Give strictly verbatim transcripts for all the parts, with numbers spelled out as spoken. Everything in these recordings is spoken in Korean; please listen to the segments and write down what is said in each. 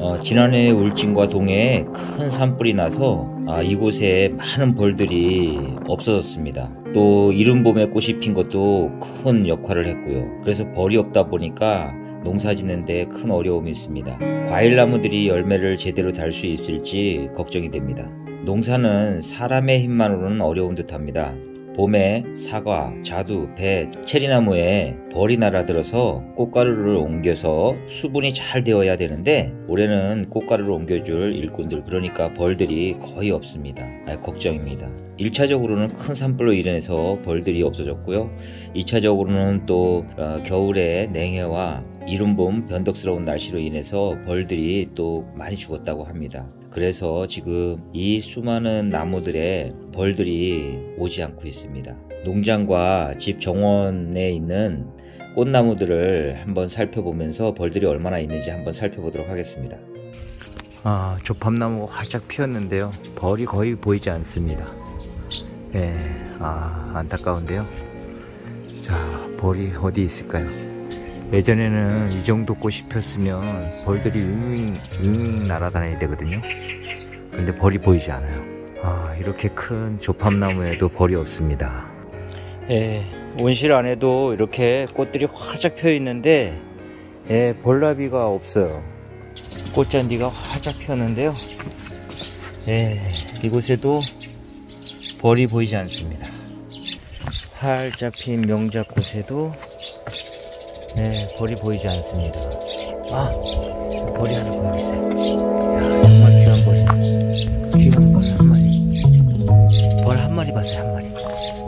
어, 지난해 울진과 동해에 큰 산불이 나서 아, 이곳에 많은 벌들이 없어졌습니다. 또 이른봄에 꽃이 핀 것도 큰 역할을 했고요. 그래서 벌이 없다 보니까 농사 짓는데 큰 어려움이 있습니다. 과일나무들이 열매를 제대로 달 수 있을지 걱정이 됩니다. 농사는 사람의 힘만으로는 어려운 듯합니다. 봄에 사과, 자두, 배, 체리나무에 벌이 날아들어서 꽃가루를 옮겨서 수분이 잘 되어야 되는데 올해는 꽃가루를 옮겨줄 일꾼들, 그러니까 벌들이 거의 없습니다. 아, 걱정입니다. 일 차적으로는 큰 산불로 인해서 벌들이 없어졌고요. 이 차적으로는 또 어, 겨울에 냉해와 이른봄 변덕스러운 날씨로 인해서 벌들이 또 많이 죽었다고 합니다. 그래서 지금 이 수많은 나무들에 벌들이 오지 않고 있습니다. 농장과 집 정원에 있는 꽃나무들을 한번 살펴보면서 벌들이 얼마나 있는지 한번 살펴보도록 하겠습니다. 아, 조팝나무가 활짝 피었는데요. 벌이 거의 보이지 않습니다. 예, 아, 안타까운데요. 자, 벌이 어디 있을까요? 예전에는 이 정도 꽃이 폈으면 벌들이 윙윙 윙윙 날아다녀야 되거든요. 근데 벌이 보이지 않아요. 아, 이렇게 큰 조팝나무에도 벌이 없습니다. 예, 온실 안에도 이렇게 꽃들이 활짝 펴 있는데 예, 벌나비가 없어요. 꽃잔디가 활짝 피었는데요. 예, 이곳에도 벌이 보이지 않습니다. 활짝 핀 명작꽃에도 네, 벌이 보이지 않습니다. 아, 벌이 하나 보이고 있어요. 야, 정말 귀한 벌이네. 귀한 벌 한 마리. 벌 한 마리 봤어요, 한 마리.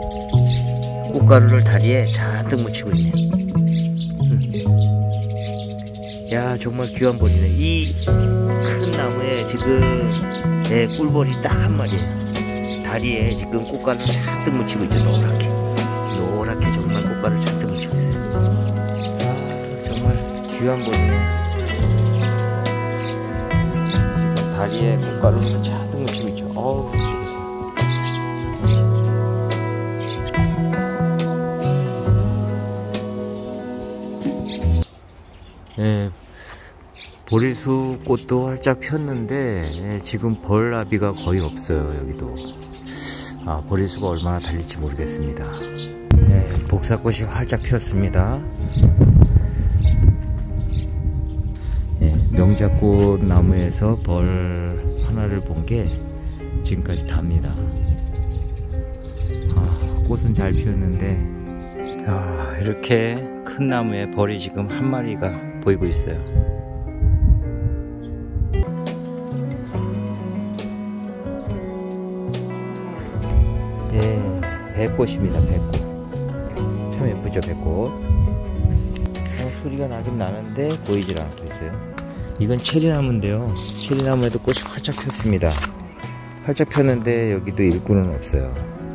꽃가루를 다리에 잔뜩 묻히고 있네요. 음. 야, 정말 귀한 벌이네. 이 큰 나무에 지금 네, 꿀벌이 딱 한 마리예요. 다리에 지금 꽃가루를 잔뜩 묻히고 있죠, 노랗게. 노랗게 정말 꽃가루를 잔뜩 묻히고 있어요. 귀한 벌이네. 지금 다리에 꽃가루를 잔뜩 묻히고 있죠. 어우, 예, 보리수 꽃도 활짝 폈는데 예, 지금 벌나비가 거의 없어요. 여기도. 아, 보리수가 얼마나 달릴지 모르겠습니다. 예, 복사꽃이 활짝 피었습니다. 명작꽃 나무에서 벌 하나를 본 게 지금까지 답니다. 아, 꽃은 잘 피었는데 아, 이렇게 큰 나무에 벌이 지금 한 마리가 보이고 있어요. 예, 배꽃입니다. 배꽃 참 예쁘죠. 배꽃. 어, 소리가 나긴 나는데 보이질 않고 있어요. 이건 체리나무인데요. 체리나무에도 꽃이 활짝 폈습니다. 활짝 폈는데 여기도 일꾼은 없어요.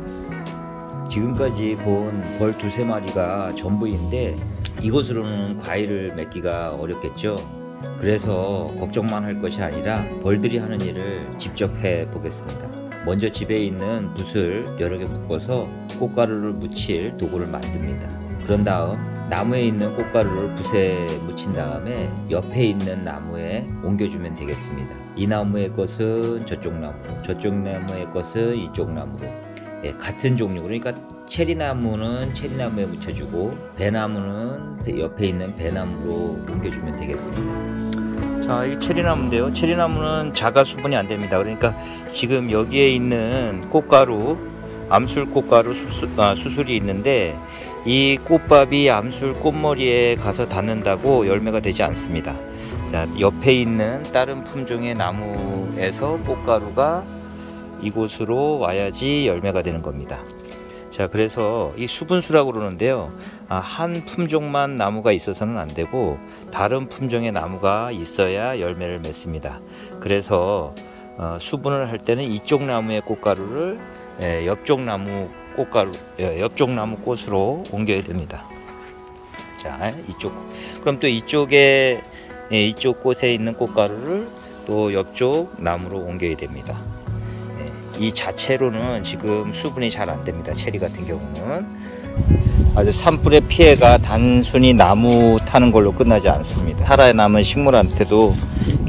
지금까지 본 벌 두세 마리가 전부인데 이곳으로는 과일을 맺기가 어렵겠죠. 그래서 걱정만 할 것이 아니라 벌들이 하는 일을 직접 해 보겠습니다. 먼저 집에 있는 붓을 여러 개 묶어서 꽃가루를 묻힐 도구를 만듭니다. 그런 다음 나무에 있는 꽃가루를 붓에 묻힌 다음에 옆에 있는 나무에 옮겨주면 되겠습니다. 이 나무의 것은 저쪽 나무, 저쪽 나무의 것은 이쪽 나무로 예, 같은 종류, 그러니까 체리나무는 체리나무에 묻혀주고 배나무는 옆에 있는 배나무로 옮겨주면 되겠습니다. 자, 이 체리나무인데요. 체리나무는 자가 수분이 안 됩니다. 그러니까 지금 여기에 있는 꽃가루, 암술 꽃가루 수술, 아, 수술이 있는데 이 꽃밥이 암술 꽃머리에 가서 닿는다고 열매가 되지 않습니다. 자, 옆에 있는 다른 품종의 나무에서 꽃가루가 이곳으로 와야지 열매가 되는 겁니다. 자, 그래서 이 수분수라고 그러는데요. 아, 한 품종만 나무가 있어서는 안 되고 다른 품종의 나무가 있어야 열매를 맺습니다. 그래서 어, 수분을 할 때는 이쪽 나무의 꽃가루를 예, 옆쪽 나무 꽃가루, 예, 옆쪽 나무 꽃으로 옮겨야 됩니다. 자, 이쪽. 그럼 또 이쪽에, 예, 이쪽 꽃에 있는 꽃가루를 또 옆쪽 나무로 옮겨야 됩니다. 예, 이 자체로는 지금 수분이 잘 안 됩니다. 체리 같은 경우는. 아주 산불의 피해가 단순히 나무 타는 걸로 끝나지 않습니다. 살아남은 식물한테도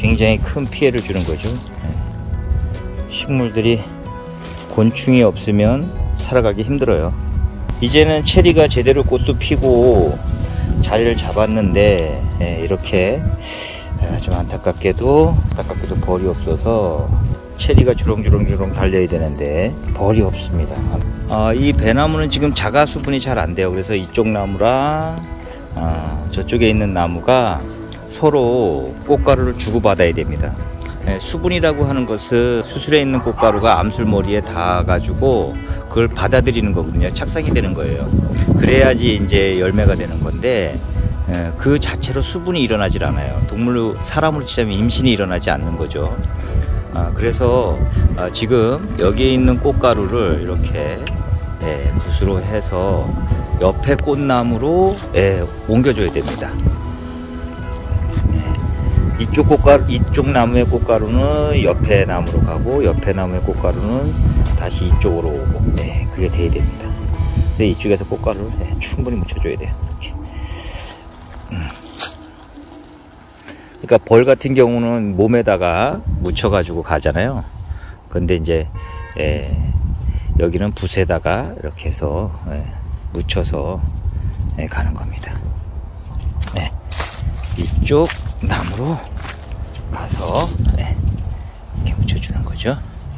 굉장히 큰 피해를 주는 거죠. 예. 식물들이 곤충이 없으면 살아가기 힘들어요. 이제는 체리가 제대로 꽃도 피고 자리를 잡았는데 예, 이렇게 좀 안타깝게도 안타깝게도 벌이 없어서 체리가 주렁주렁주렁 달려야 되는데 벌이 없습니다. 아, 이 배나무는 지금 자가 수분이 잘 안 돼요. 그래서 이쪽 나무랑 아, 저쪽에 있는 나무가 서로 꽃가루를 주고받아야 됩니다. 예, 수분이라고 하는 것은 수술에 있는 꽃가루가 암술머리에 닿아가지고 그걸 받아들이는 거거든요. 착상이 되는 거예요. 그래야지 이제 열매가 되는 건데 예, 그 자체로 수분이 일어나질 않아요. 동물로 사람으로 치자면 임신이 일어나지 않는 거죠. 아, 그래서 아, 지금 여기에 있는 꽃가루를 이렇게 예, 붓으로 해서 옆에 꽃나무로 예, 옮겨줘야 됩니다. 예, 이쪽 꽃가루, 이쪽 나무의 꽃가루는 옆에 나무로 가고 옆에 나무의 꽃가루는 다시 이쪽으로 오고 예, 그게 돼야 됩니다. 근데 이쪽에서 꽃가루를 예, 충분히 묻혀줘야 돼요. 음. 그러니까 벌 같은 경우는 몸에다가 묻혀가지고 가잖아요. 근데 이제 예, 여기는 붓에다가 이렇게 해서 예, 묻혀서 예, 가는 겁니다. 예, 이쪽 나무로 가서 예, 이렇게 묻혀주는 거죠.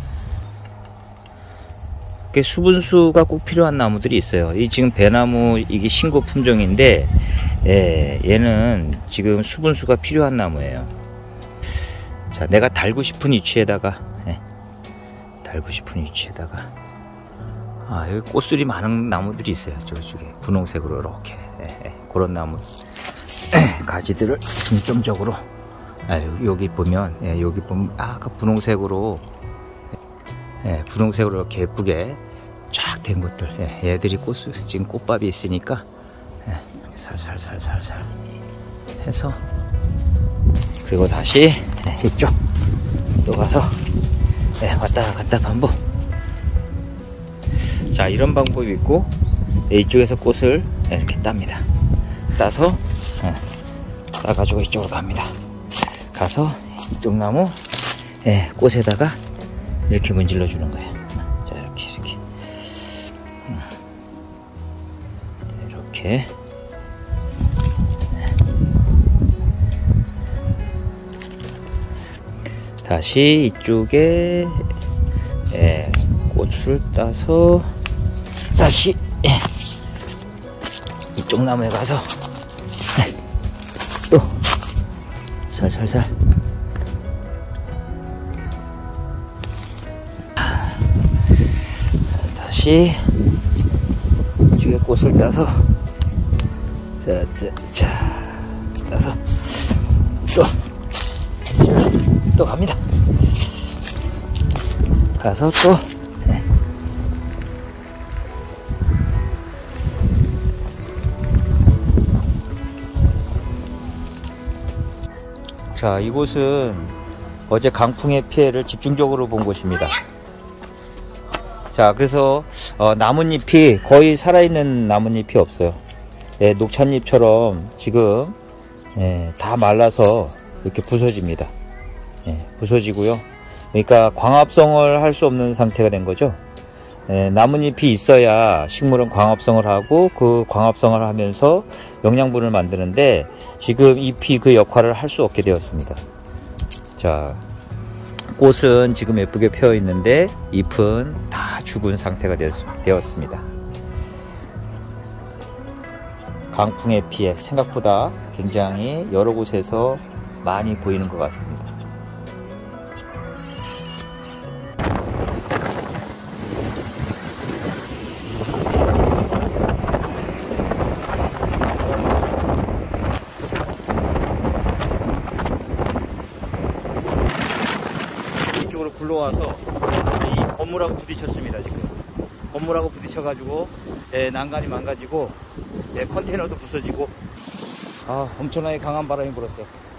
수분수가 꼭 필요한 나무들이 있어요. 이 지금 배나무 이게 신고 품종인데 예, 얘는 지금 수분수가 필요한 나무예요. 자, 내가 달고 싶은 위치에다가 예, 달고 싶은 위치에다가 아, 여기 꽃술이 많은 나무들이 있어요. 저쪽에 분홍색으로 이렇게 예, 예, 그런 나무 예, 가지들을 중점적으로 아, 여기, 여기 보면 예, 여기 보면 아, 아까 분홍색으로 예, 분홍색으로 이렇게 예쁘게 쫙 된 것들 예, 얘들이 꽃 지금 꽃밥이 있으니까 예, 살살살살살 해서 그리고 다시 예, 이쪽 또 가서 예, 왔다 갔다 반복. 자, 이런 방법이 있고 예, 이쪽에서 꽃을 예, 이렇게 땁니다. 따서 예, 따가지고 이쪽으로 갑니다. 가서 이쪽 나무 예, 꽃에다가 이렇게 문질러 주는 거예요. 자, 이렇게 이렇게 이렇게 다시 이쪽에 예, 꽃을 따서 다시 예, 이쪽 나무에 가서 예, 또 살살살 다시 이쪽에 꽃을 따서 자, 자, 자 따서 또, 자, 또 갑니다. 가서 또 네. 자, 이곳은 어제 강풍의 피해를 집중적으로 본 곳입니다. 자, 그래서 어, 나뭇잎이 거의 살아있는 나뭇잎이 없어요. 예, 녹찻잎처럼 지금 예, 다 말라서 이렇게 부서집니다. 예, 부서지고요. 그러니까 광합성을 할 수 없는 상태가 된 거죠. 예, 나뭇잎이 있어야 식물은 광합성을 하고 그 광합성을 하면서 영양분을 만드는데 지금 잎이 그 역할을 할 수 없게 되었습니다. 자, 꽃은 지금 예쁘게 펴 있는데 잎은 다 죽은 상태가 되었습니다. 강풍의 피해 생각보다 굉장히 여러 곳에서 많이 보이는 것 같습니다. 이쪽으로 굴러와서 이 건물하고 부딪혔습니다. 지금 건물하고 부딪혀가지고 예, 난간이 망가지고 예, 컨테이너도 부서지고 아, 엄청나게 강한 바람이 불었어요.